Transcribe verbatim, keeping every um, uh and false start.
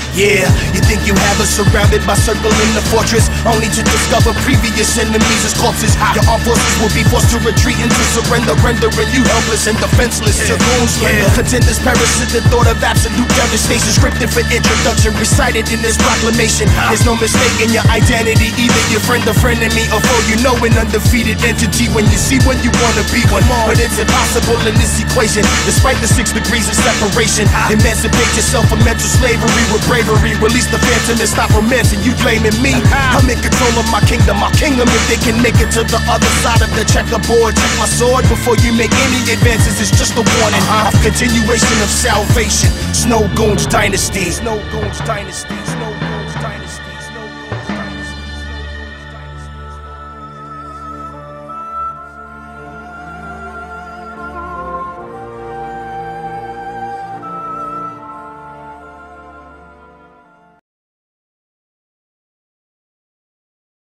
Yeah, you think you have us surrounded by circling the fortress, only to discover previous enemies as corpses. Your armed forces will be forced to retreat into surrender, rendering you helpless and defenseless. Your goons splendor, contenders perish at the thought of absolute devastation. Scripted for introduction, recited in this proclamation. There's no mistaking your identity, either your friend or frenemy, or foe. You know an undefeated entity when you see when you wanna be one. But it's impossible in this equation, despite the six degrees of separation. Emancipate yourself from mental slavery with bravery. Release the phantom and stop romancing. You blaming me? I'm in control of my kingdom. My kingdom, if they can make it to the other side of the checkerboard. Check my sword before you make any advances. It's just a warning of continuation of salvation. Snow Goons Dynasty. Snow Goons Dynasty. Snow